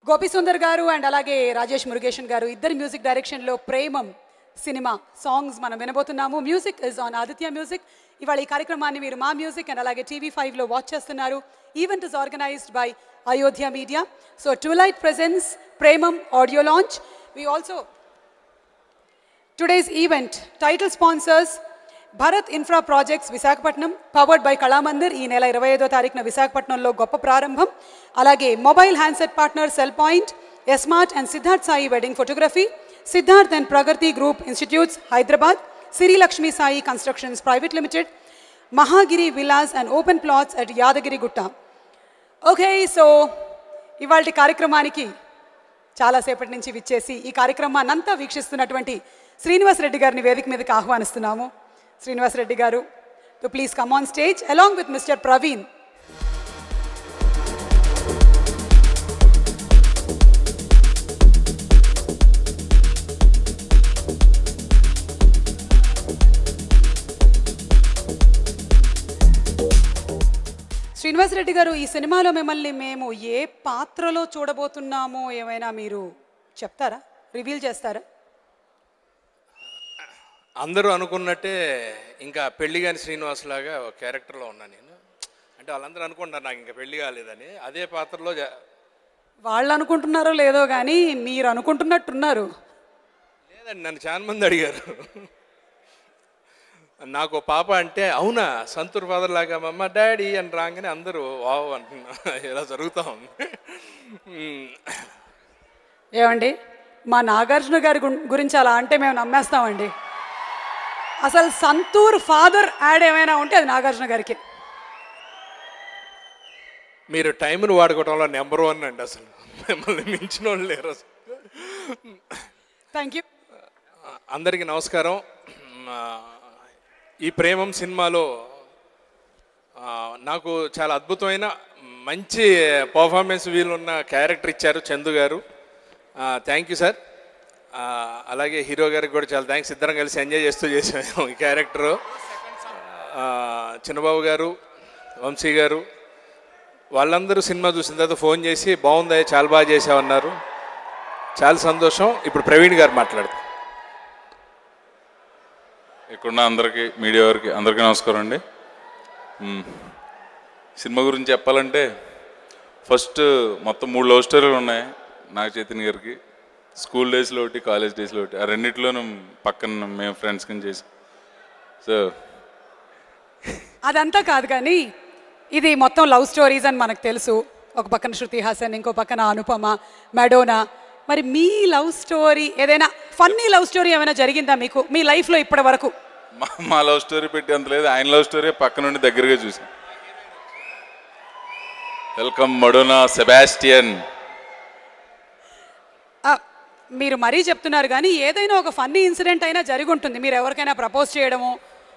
Gopi Sundar garu and అలాగే రాజేష్ మురుగేషన్ గారు ఇద్దరు మ్యూజిక్ డైరెక్షన్లో ప్రేమం సినిమా సాంగ్స్ మనం వినబోతున్నాము. Music is on Aditya music. ఇవాళ ఈ కార్యక్రమాన్ని మీరు మా మ్యూజిక్ అండ్ అలాగే TV5లో వాచ్ చేస్తున్నారు. Event is organised by Ayodhya media. So twilight presents Premam audio launch. We also today's event title sponsors Bharat infra projects Visakhapatnam, powered by Kalamandir. ఈ నెల 25వ తారీఖున విశాఖపట్నంలో గొప్ప ప్రారంభం. అలాగే mobile handset partner Cell Point, smart and Siddharth Sai wedding photography, Siddharth and Pragati group institutes Hyderabad, Siri Lakshmi Sai constructions private limited, Mahagiri Vilas and open plots at Yadagirigutta. Okay, so ఇవాళ కార్యక్రమానికి చాలాసేపటి నుంచి విచ్చేసి ఈ కార్యక్రమాన్ని అంతా వీక్షిస్తున్నటువంటి శ్రీనివాస్ రెడ్డి గారిని వేదిక మీదకి ఆహ్వానిస్తున్నాము. Srinivas Reddy garu to please come on stage along with mister Praveen. Srinivas Reddy garu, ఈ సినిమాలో మిమ్మల్ని మేము ఏ పాత్రలో చూడబోతున్నామో ఏమైనా మీరు చెప్తారా, రివీల్ చేస్తారా? అందరూ అనుకున్నట్టే ఇంకా పెళ్లి కాని శ్రీనివాస్ లాగా ఒక క్యారెక్టర్లో ఉన్నాను నేను. అంటే వాళ్ళందరూ అనుకుంటారు నాకు ఇంకా పెళ్లి కాలేదని. అదే పాత్రలో వాళ్ళు అనుకుంటున్నారో లేదో కానీ మీరు అనుకుంటున్నట్టున్నారు. లేదండి, నన్ను చాలా మంది అడిగారు నాకు పాప అంటే అవునా సంతూర్ ఫాదర్ లాగా మమ్మ డాడీ అని రాగానే అందరూ వావ్ అంటున్నా. ఇలా జరుగుతూ ఉంది. ఏమండి, మా నాగార్జున గారి గురించి అలా అంటే మేము నమ్మేస్తామండి. అసలు సంతూర్ ఫాదర్ యాడ్ ఏమైనా ఉంటే అది నాగార్జున గారికి. మీరు టైంను వాడుకోవడంలో నెంబర్ 1 అండి. అసలు మిమ్మల్ని మించిన వాళ్ళు లేరు అసలు. Thank you. అందరికీ నమస్కారం. ఈ ప్రేమం సినిమాలో నాకు చాలా అద్భుతమైన మంచి పర్ఫార్మెన్స్ వీలున్న క్యారెక్టర్ ఇచ్చారు Chandu garu. Thank you sir. అలాగే హీరో గారికి కూడా చాలా థ్యాంక్స్. ఇద్దరం కలిసి ఎంజాయ్ చేస్తూ చేసాము ఈ క్యారెక్టరు. చిన్నబాబు గారు, వంశీ గారు వాళ్ళందరూ సినిమా చూసిన తర్వాత ఫోన్ చేసి బాగుందా, చాలా బాగా చేసామన్నారు. చాలా సంతోషం. ఇప్పుడు ప్రవీణ్ గారు మాట్లాడతారు. ఇక్కడున్న అందరికీ, మీడియా వారికి అందరికీ నమస్కారం అండి. సినిమా గురించి చెప్పాలంటే ఫస్ట్ మొత్తం 3 లవ్ స్టోరీలు ఉన్నాయి నాగ చైతన్య గారికి. స్కూల్ డేస్లో ఒకటి, కాలేజ్ డేస్లో ఒకటి. ఆ రెండిట్లోనూ పక్కన మేము ఫ్రెండ్స్ కింద చేసాం. సో అదంతా కాదు కానీ ఇది మొత్తం లవ్ స్టోరీస్ అని మనకు తెలుసు. ఒక పక్కన శృతి హాసన్, ఇంకో పక్కన అనుపమ, మెడోనా. మరి మీ లవ్ స్టోరీ ఏదైనా ఫన్నీ లవ్ స్టోరీ ఏమైనా జరిగిందా మీకు మీ లైఫ్లో ఇప్పటి వరకు? మా లవ్ స్టోరీ పెట్టి అంత లేదు, ఆయన లవ్ స్టోరీ పక్క నుండి దగ్గరగా చూసాం. వెల్కమ్ మెడోనా, సెబాస్టియన్. మీరు మరీ చెప్తున్నారు కానీ ఏదైనా ఒక ఫన్నీ ఇన్సిడెంట్ అయినా జరిగి ఉంటుంది. మీరు ఎవరికైనా ప్రపోజ్ చేయడము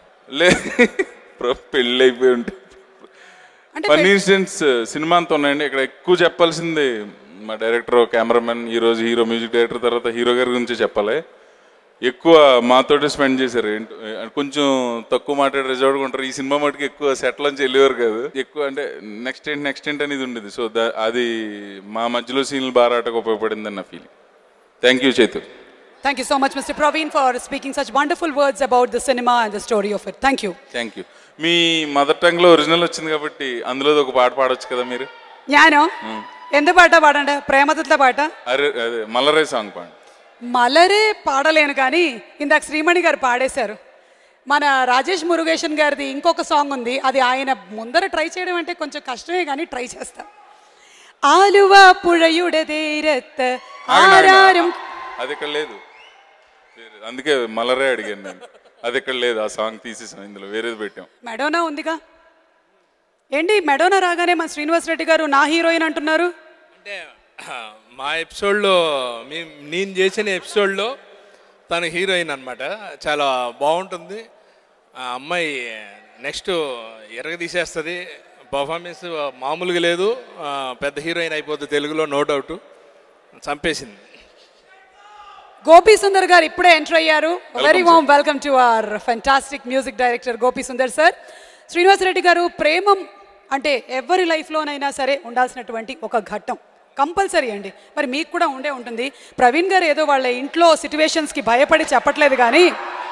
పెళ్ళి అయిపోయి ఉంటుంది. ఫన్నీ ఇన్సిడెంట్స్ సినిమా అంతా ఉన్నాయండి. ఇక్కడ ఎక్కువ చెప్పాల్సింది మా డైరెక్టర్, కెమెరామెన్, ఈరోజు హీరో, మ్యూజిక్ డైరెక్టర్, తర్వాత హీరో గారి గురించి చెప్పాలి. ఎక్కువ మాతోటే స్పెండ్ చేశారు. కొంచెం తక్కువ మాట్లాడి రిజర్వ్గా ఉంటారు. ఈ సినిమా మటుకు ఎక్కువ సెట్లోంచి వెళ్ళేవారు కాదు. ఎక్కువ అంటే నెక్స్ట్ ఏంటి అనేది ఉండేది. సో అది మా మధ్యలో సీన్లు బారాటకు ఉపయోగపడిందని నా feeling. Thank you Chaitu. Thank you so much, Mr. Praveen, for speaking such wonderful words about the cinema and the story of it. Thank you. Thank you. మీ మదర్ టంగ్లో ఒరిజినల్ వచ్చింది కాబట్టి అందులో ఒక పాట పాడొచ్చు కదా మీరు. జ్ఞానం ఎంత పాట పాడండి? ప్రేమతత్వ పాట. అరే అదే మలరే సాంగ్ పాడండి. మలరే పాడలేను కానీ ఇందాక శ్రీమణి గారు పాడేశారు. మన రాజేష్ మురుగేషన్ గారిది ఇంకొక సాంగ్ ఉంది. అది ఆయన ముందర ట్రై చేయడం అంటే కొంచెం కష్టమే కానీ ట్రై చేస్తా. ఆలువ పుഴയുടേരത്ത ఆరారం. అది ఇక్కడ లేదు, అందుకే మలరే అడిగాను నేను. అది ఇక్కడ లేదు, ఆ సాంగ్ తీసేసాం, ఇందులో వేరేది పెట్టాం. మెడోనా ఉందిగా. ఏంటి మెడోనా రాగానే మన శ్రీనివాస్ రెడ్డి గారు నా హీరోయిన్ అంటున్నారు? అంటే మా ఎపిసోడ్లో నేను చేసిన ఎపిసోడ్లో తను హీరోయిన్ అనమాట. చాలా బాగుంటుంది. ఆ అమ్మాయి నెక్స్ట్ ఎరగదీసేస్తుంది. పర్ఫార్మెన్స్ మామూలుగా లేదు. పెద్ద హీరోయిన్ అయిపోతుంది తెలుగులో, నో డౌట్. చంపేసింది. గోపి సుందర్ గారు ఇప్పుడే ఎంటర్ అయ్యారు. Very warm welcome to our fantastic music director Gopi Sundar sir. Srinivas Reddy garu, Premam అంటే ఎవరి లైఫ్లోనైనా సరే ఉండాల్సినటువంటి ఒక ఘట్టం. కంపల్సరీ అండి. మరి మీకు కూడా ఉండే ఉంటుంది. ప్రవీణ్ గారు ఏదో వాళ్ళ ఇంట్లో సిచ్యువేషన్స్కి భయపడి చెప్పట్లేదు కానీ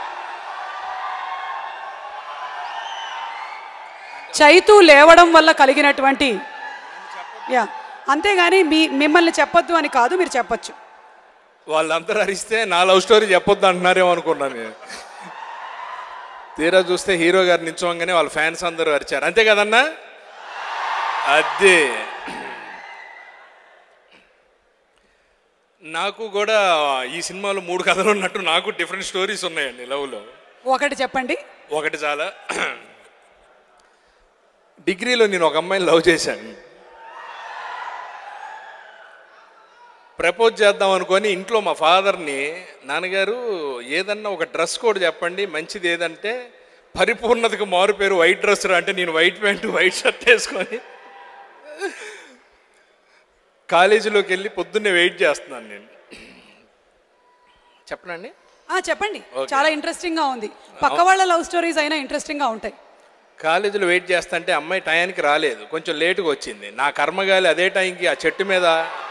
చైతు లేవడం వల్ల కలిగినటువంటి అంతేగాని మిమ్మల్ని చెప్పొద్దు అని కాదు, మీరు చెప్పచ్చు. వాళ్ళందరూ అరిస్తే నా లవ్ స్టోరీ చెప్పొద్దు అంటున్నారేమో అనుకున్నాను నేను. తీరా చూస్తే హీరో గారు నిల్చోగానే వాళ్ళ ఫ్యాన్స్ అందరూ అరిచారు. అంతే కదన్నా? అదే నాకు కూడా ఈ సినిమాలో 3 కథలు ఉన్నట్టు నాకు డిఫరెంట్ స్టోరీస్ ఉన్నాయండి లవ్లో. ఒకటి చెప్పండి. ఒకటి చాలా. డిగ్రీలో నేను ఒక అమ్మాయిని లవ్ చేశాను. ప్రపోజ్ చేద్దాం అనుకొని ఇంట్లో మా ఫాదర్ని, నాన్నగారు ఏదన్నా ఒక డ్రెస్ కోడ్ చెప్పండి మంచిది ఏదంటే, పరిపూర్ణతకు మారు పేరు వైట్ డ్రెస్ రా అంటే నేను వైట్ ప్యాంటు వైట్ షర్ట్ వేసుకొని కాలేజీలోకి వెళ్ళి పొద్దున్నే వెయిట్ చేస్తున్నాను నేను. చెప్పనండి? చెప్పండి. చాలా ఇంట్రెస్టింగ్గా ఉంది. పక్క వాళ్ళ లవ్ స్టోరీస్ అయినా ఇంట్రెస్టింగ్గా ఉంటాయి. కాలేజీలో వెయిట్ చేస్తుంటే అమ్మాయి టయానికి రాలేదు, కొంచెం లేటుగా వచ్చింది. నా కర్మగాలి అదే టైంకి ఆ చెట్టు మీద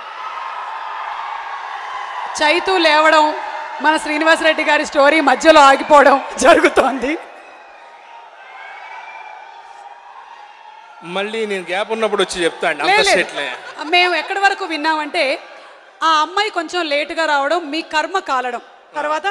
చైతు లేవడం, మన శ్రీనివాసరెడ్డి గారి స్టోరీ మధ్యలో ఆగిపోవడం జరుగుతోంది. మళ్ళీ నేను గ్యాప్ ఉన్నప్పుడు వచ్చి చెప్తాను. మేము ఎక్కడి వరకు విన్నామంటే ఆ అమ్మాయి కొంచెం లేటుగా రావడం, మీ కర్మ కాలడం, తర్వాత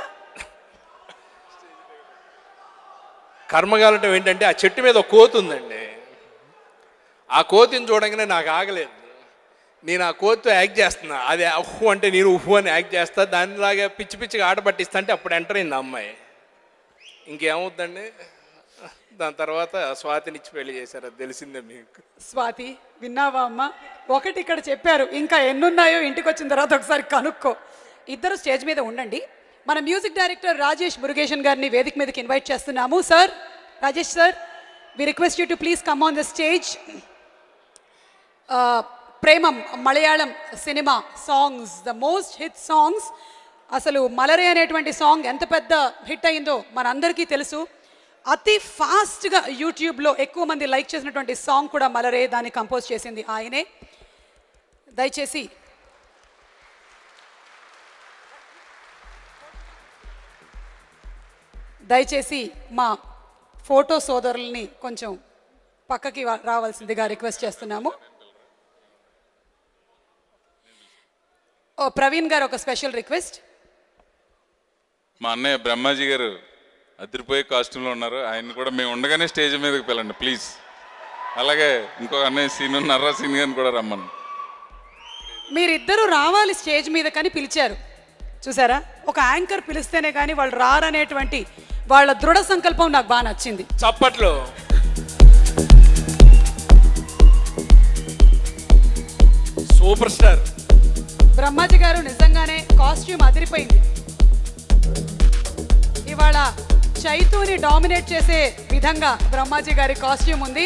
కర్మగాలటం ఏంటంటే ఆ చెట్టు మీద ఒక కోతి ఉందండి. ఆ కోతిని చూడగానే నాకు ఆగలేదు. నేను ఆ కోతితో యాక్ట్ చేస్తున్నా. అది ఉహు అంటే నేను ఉహు అని యాక్ట్ చేస్తా. దానిలాగా పిచ్చి పిచ్చిగా ఆట పట్టిస్తా అంటే అప్పుడు ఎంటర్ అయింది అమ్మాయి. ఇంకేమవుద్దండి? దాని తర్వాత స్వాతినిచ్చి పెళ్లి చేశారు. అది తెలిసిందే మీకు. స్వాతి విన్నావా అమ్మ? ఒకటి ఇక్కడ చెప్పారు, ఇంకా ఎన్నున్నాయో ఇంటికి వచ్చిన తర్వాత ఒకసారి కనుక్కో. ఇద్దరు స్టేజ్ మీద ఉండండి. మన మ్యూజిక్ డైరెక్టర్ రాజేష్ మురుగేషన్ గారిని వేదిక మీదకి ఇన్వైట్ చేస్తున్నాము. Sir, Rajesh sir, we request you to please come on the stage. Premam Malayalam cinema songs, the most hit songs. అసలు మలరే అనేటువంటి సాంగ్ ఎంత పెద్ద హిట్ అయిందో మనందరికీ తెలుసు. అతి ఫాస్ట్గా యూట్యూబ్లో ఎక్కువ మంది లైక్ చేసినటువంటి సాంగ్ కూడా మలరే. దాన్ని కంపోజ్ చేసింది ఆయనే. దయచేసి మా ఫోటో సోదరుల్ని కొంచెం పక్కకి రావాల్సిందిగా రిక్వెస్ట్ చేస్తున్నాము. ప్రవీణ్ గారు ఒక స్పెషల్ రిక్వెస్ట్. మా అన్నయ్య బ్రహ్మాజీ గారు అదిరిపోయే కాస్ట్యూమ్లో ఉన్నారు. ఆయన కూడా మేము ఉండగానే స్టేజ్ మీదకి పిల్లండి ప్లీజ్. అలాగే ఇంకొక అన్నయ్య సీన్ ఉన్నారా, సీన్ గారిని కూడా రమ్మను. మీరిద్దరూ రావాలి స్టేజ్ మీద కానీ పిలిచారు. చూసారా, ఒక యాంకర్ పిలిస్తేనే కానీ వాళ్ళు రారనేటువంటి వాళ్ళ దృఢ సంకల్పం నాకు బాగా నచ్చింది. చప్పట్లో. సూపర్ స్టార్ బ్రహ్మాజీ గారు నిజంగానే కాస్ట్యూమ్ అదిరిపోయింది. ఇవాళ చైతుని డామినేట్ చేసే విధంగా బ్రహ్మాజీ గారి కాస్ట్యూమ్ ఉంది.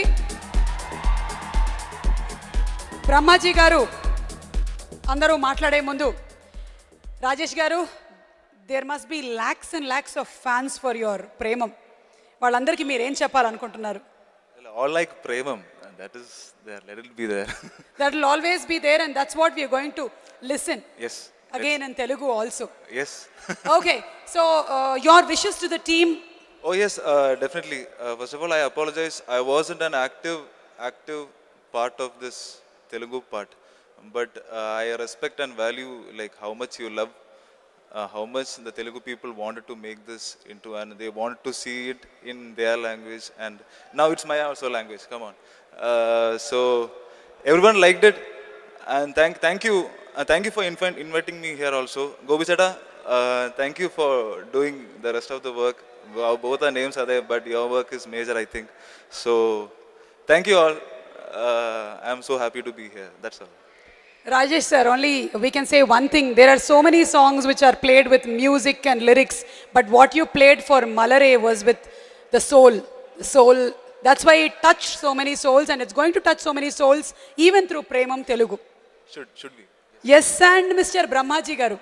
బ్రహ్మాజీ గారు అందరూ మాట్లాడే ముందు, Rajesh garu, there must be lakhs and lakhs of fans for your Premam. వాళ్ళందరికీ మీరు ఏం చెప్పాలనుకుంటున్నారు? All like Premam, and that is there. Let it be there. That will always be there, and that's what we are going to listen. Yes. Again in Telugu also. Yes. Okay, so your wishes to the team. Oh yes, definitely. First of all, I apologize. I wasn't an active part of this Telugu part, but I respect and value like how much you love, how much the Telugu people wanted to make this into, and they wanted to see it in their language, and now it's my also language. Come on. So everyone liked it, and thank you for inviting me here also. Gobi Chada, thank you for doing the rest of the work. Both our names are there, but your work is major, I think. So thank you all. I am so happy to be here. That's all. Rajesh sir, only we can say one thing. There are so many songs which are played with music and lyrics, but what you played for Malare was with the soul. The soul. That's why it touched so many souls, and it's going to touch so many souls even through Premam Telugu. Should be. Yes, and Mr. Brahmaji garu.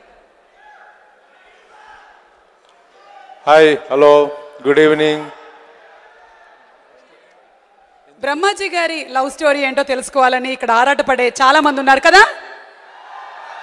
Hi, hello, good evening. Brahmaji గారి love story ఏంటో తెలుసుకోవాలని ఇక్కడ ఆరాటపడే చాలా మంది ఉన్నారు కదా.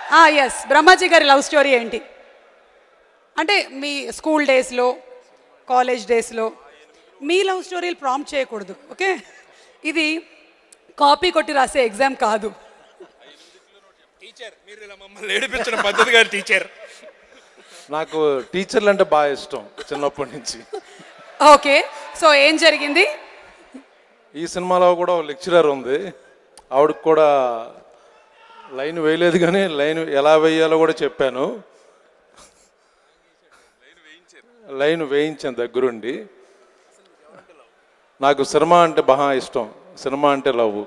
Yes, Brahmaji గారి love story ఏంటి అంటే మీ స్కూల్ డేస్లో, కాలేజ్ డేస్లో మీ లవ్ స్టోరీలు ప్రాంప్ట్ చేయకూడదు. ఓకే, ఇది కాపీ కొట్టి రాసే ఎగ్జామ్ కాదు. టీచర్ మీరు ఇలా మమ్మల్ని ఏడిపించడం పద్ధతి గారు టీచర్. నాకు టీచర్లు అంటే బాగా ఇష్టం చిన్నప్పటి నుంచి. ఓకే, సో ఏం జరిగింది? ఈ సినిమాలో కూడా లెక్చరర్ ఉంది, ఆవిడకి కూడా లైన్ వేయలేదు కానీ లైన్ ఎలా వేయాలో కూడా చెప్పాను. లైన్ వేయించాను దగ్గరుండి. నాకు సినిమా అంటే బాగా ఇష్టం, సినిమా అంటే లవ్.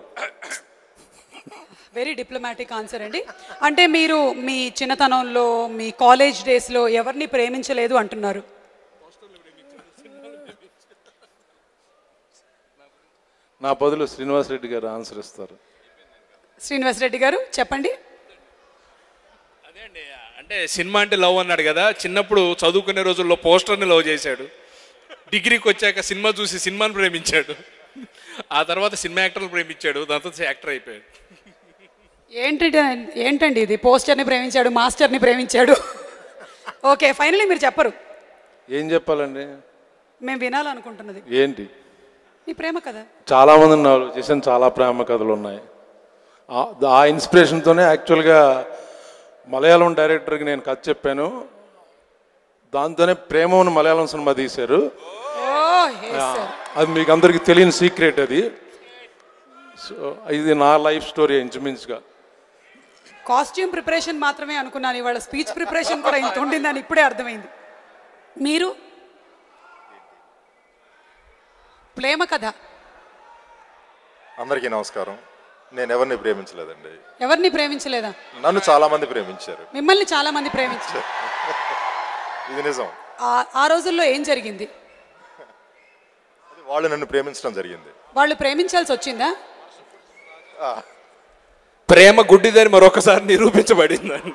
వెరీ డిప్లొమాటిక్ ఆన్సర్ అండి. అంటే మీరు మీ చిన్నతనంలో, మీ కాలేజ్ డేస్లో ఎవరిని ప్రేమించలేదు అంటున్నారు. నా బదులు శ్రీనివాస్ రెడ్డి గారు ఆన్సర్ ఇస్తారు. శ్రీనివాస్ రెడ్డి గారు చెప్పండి. అదే అండి, అంటే సినిమా అంటే లవ్ అన్నాడు కదా, చిన్నప్పుడు చదువుకునే రోజుల్లో పోస్టర్ని లవ్ చేశాడు, డిగ్రీకి వచ్చాక సినిమా చూసి సినిమాని ప్రేమించాడు, ఆ తర్వాత సినిమా యాక్టర్లు ప్రేమించాడు, దాంతో యాక్టర్ అయిపోయాడు. ఏంటండి ఇది? పోస్టర్ని ప్రేమించాడు, మాస్టర్ని ప్రేమించాడు. ఓకే, ఫైనలీ మీరు చెప్పరు. ఏం చెప్పాలండి? మేము వినాలనుకుంటున్నది ఏంటి? మీ ప్రేమ కథ. చాలా మంది ఉన్నారు, చేసిన చాలా ప్రేమ కథలు ఉన్నాయి. ఆ ఇన్స్పిరేషన్తోనే యాక్చువల్గా మలయాళం డైరెక్టర్కి నేను కథ చెప్పాను, దాంతోనే ప్రేమను మలయాళం సినిమా తీశారు. అది మీకు అందరికీ తెలియని సీక్రెట్ అది. సో ఇది నా లైఫ్ స్టోరీ ఇంచుమించుగా. కాస్ట్యూమ్ ప్రిపరేషన్ మాత్రమే అనుకున్నాను, ఇవాళ స్పీచ్ ప్రిపరేషన్ కూడా ఇంత ఉండిందని ఇప్పుడే అర్థమైంది. మీరు ప్రేమ కథ. అందరికీ నమస్కారం. నేను ఎవరిని ప్రేమించలేదండి. ఎవరిని ప్రేమించలేదా? నన్ను చాలా మంది ప్రేమించారు. మిమ్మల్ని చాలా మంది ప్రేమించారు. ఇది నిజం. ఆ రోజుల్లో ఏం జరిగింది? వాళ్ళు నన్ను ప్రేమించడం జరిగింది. వాళ్ళు ప్రేమించాల్సి వచ్చిందా? ప్రేమ గుడ్డిదని మరొకసారి నిరూపించబడిందండి.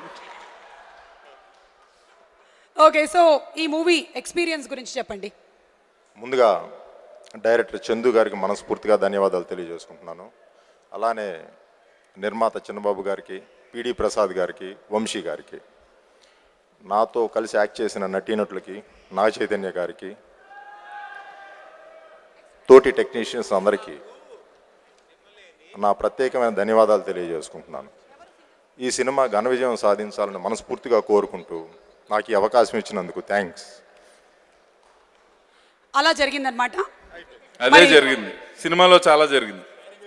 ఓకే, సో ఈ మూవీ ఎక్స్పీరియన్స్ గురించి చెప్పండి. ముందుగా డైరెక్టర్ చందు గారికి మనస్ఫూర్తిగా ధన్యవాదాలు తెలియజేసుకుంటున్నాను. అలానే నిర్మాత చిన్నబాబు గారికి, పిడి ప్రసాద్ గారికి, వంశీ గారికి, నాతో కలిసి యాక్ట్ చేసిన నటీనటులకి, నాగ చైతన్య గారికి, తోటి టెక్నీషియన్స్ అందరికీ నా ప్రత్యేకమైన ధన్యవాదాలు తెలియజేసుకుంటున్నాను. ఈ సినిమా ఘన విజయం సాధించాలని మనస్ఫూర్తిగా కోరుకుంటూ నాకు ఈ అవకాశం ఇచ్చినందుకు థ్యాంక్స్. అలా జరిగిందనమాట. అదే జరిగింది, సినిమాలో చాలా జరిగింది.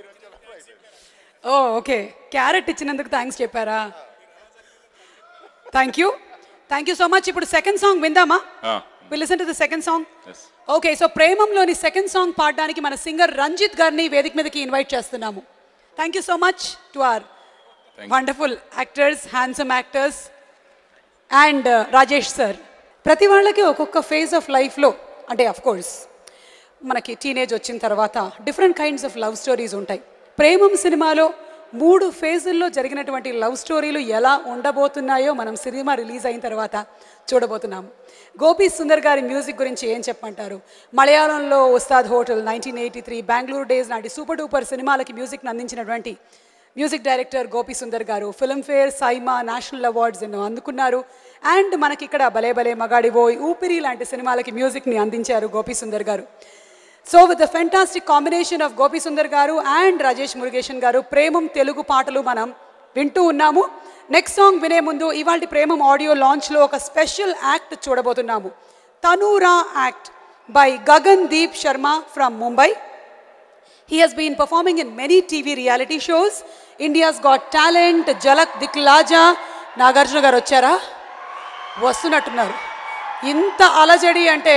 ఓకే, క్యారెట్ ఇచ్చినందుకు థ్యాంక్స్ చెప్పారా? Thank you so much. ఇప్పుడు సెకండ్ సాంగ్ విందామా? Will listen to the second song. Okay, so ప్రేమంలోని సెకండ్ సాంగ్ పాడడానికి మన సింగర్ రంజిత్ గారిని వేదిక మీదకి ఇన్వైట్ చేస్తున్నాము. Thank you so much to our wonderful actors, handsome actors and Rajesh sir. ప్రతి వాళ్ళకి ఒక్కొక్క ఫేజ్ ఆఫ్ లైఫ్లో, అంటే అఫ్ కోర్స్ మనకి టీనేజ్ వచ్చిన తర్వాత different kinds of love stories ఉంటాయి. ప్రేమం సినిమాలో 3 ఫేజుల్లో జరిగినటువంటి లవ్ స్టోరీలు ఎలా ఉండబోతున్నాయో మనం సినిమా రిలీజ్ అయిన తర్వాత చూడబోతున్నాము. గోపి సుందర్ గారి మ్యూజిక్ గురించి ఏం చెప్పంటారు? మలయాళంలో ఉస్తాద్ హోటల్, 1983, బెంగళూరు డేస్ నాటి సూపర్ డూపర్ సినిమాలకి మ్యూజిక్ని అందించినటువంటి మ్యూజిక్ డైరెక్టర్ గోపి సుందర్ గారు ఫిల్మ్ఫేర్, సైమా, నేషనల్ అవార్డ్స్ ఎన్నో అందుకున్నారు. అండ్ మనకి ఇక్కడ భలే భలే మగాడివోయ్, ఊపిరి లాంటి సినిమాలకి మ్యూజిక్ని అందించారు Gopi Sundar garu. So with the fantastic combination of Gopi Sundar garu and Rajesh Murugesan గారు ప్రేమం తెలుగు పాటలు మనం వింటూ ఉన్నాము. నెక్స్ట్ సాంగ్ వినే ముందు ఇవాళ ప్రేమం ఆడియో లాంచ్లో ఒక స్పెషల్ యాక్ట్ చూడబోతున్నాము. Tanoura act by Gagandeep Sharma from Mumbai. He has been performing in many TV reality shows. India's Got Talent, Jalak Diklaja. Nagarjuna garu వచ్చారా? వస్తున్నట్టున్నారు. ఇంత అలజడి అంటే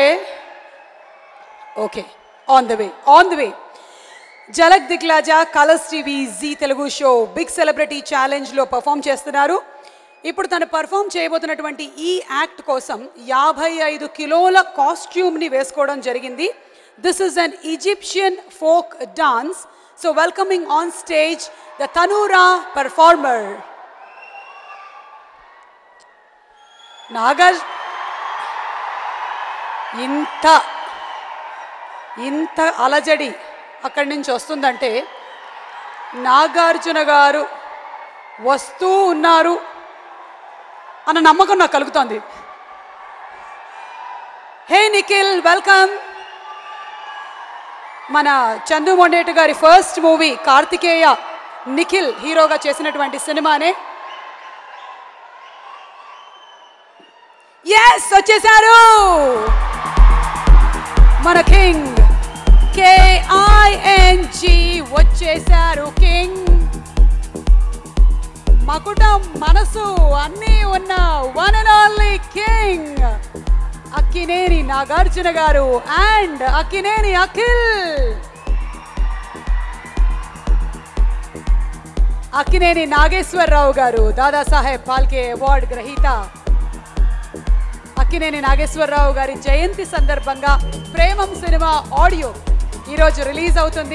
okay, on the way. Jhalak Dikhla Jaa Colors TV, Zee Telugu show big celebrity ఛాలెంజ్లో perform చేస్తున్నారు. ఇప్పుడు తను పర్ఫామ్ చేయబోతున్నటువంటి ఈ యాక్ట్ కోసం 55 కిలోల కాస్ట్యూమ్ని వేసుకోవడం జరిగింది. This is an Egyptian folk dance. So welcoming on stage the Tanura performer. Nagar, ఇంత అలజడి అక్కడి నుంచి వస్తుందంటే నాగార్జున గారు వస్తూ ఉన్నారు. అన్న నమ్మకం నాకు కలుగుతోంది. Hey Nikhil, welcome. మన చందు మొండేటి గారి ఫస్ట్ మూవీ కార్తికేయ, నిఖిల్ హీరోగా చేసినటువంటి సినిమానే. ఎస్, వచ్చేసారు మన కింగ్, KING వచ్చేసారు కింగ్. మకుటం మనసు అన్నీ ఉన్న one and only king Akkineni Nagarjuna garu and Akkineni Akhil. Akkineni Nageswara Rao garu Dadasaheb Phalke award గ్రహీత. అక్కినేని నాగేశ్వరరావు గారి జయంతి సందర్భంగా ప్రేమం సినిమా ఆడియో ఈరోజు రిలీజ్ అవుతుంది.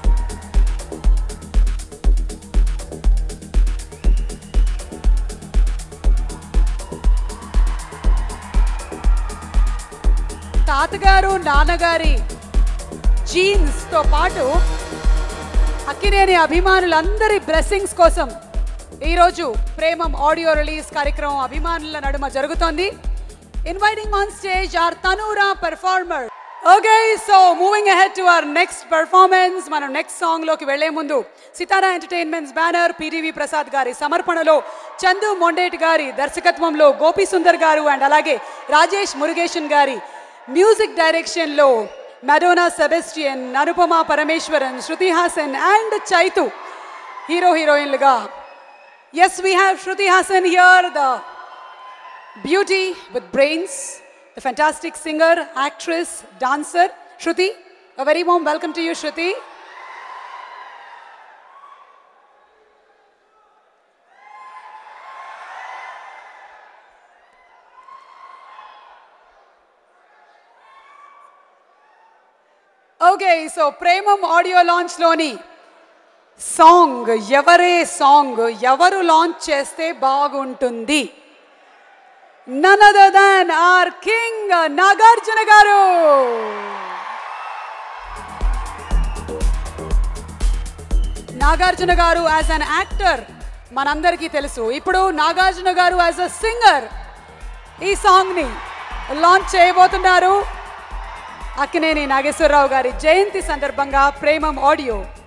తాతగారు నాన్నగారి జీన్స్తో పాటు అక్కినేని అభిమానులందరి బ్లెస్సింగ్స్ కోసం ఈరోజు ప్రేమం ఆడియో రిలీజ్ కార్యక్రమం అభిమానుల నడుమ జరుగుతోంది. Inviting on stage our Tanoura performer. Okay, so moving ahead to our next performance. మనం నెక్స్ట్ సాంగ్లోకి వెళ్లే ముందు Sithara entertainments banner PDV Prasad గారి సమర్పణలో చందు మొండేటి గారి దర్శకత్వంలో గోపి సుందర్ గారు అండ్ అలాగే రాజేష్ మురుగేషన్ గారి మ్యూజిక్ డైరెక్షన్లో మడోనా సెబెస్టియన్, అనుపమా పరమేశ్వరన్, శృతి హాసన్ అండ్ చైతు హీరోయిన్లుగా. Yes, we have Shruti Haasan here, the beauty with brains, the fantastic singer, actress, dancer, Shruti. A very warm welcome to you, Shruti. Okay, so Premam audio launch loni song, Evare song ఎవరు launch చేస్తే బాగుంటుంది? None other than our king, Nagarjuna garu. Nagarjuna garu as an actor manandariki telusu. Ippudu Nagarjuna garu as a singer ee song ni launch cheyabothunnaru. Akkineni Nageswarrao gari jayanti sandarbhanga Premam audio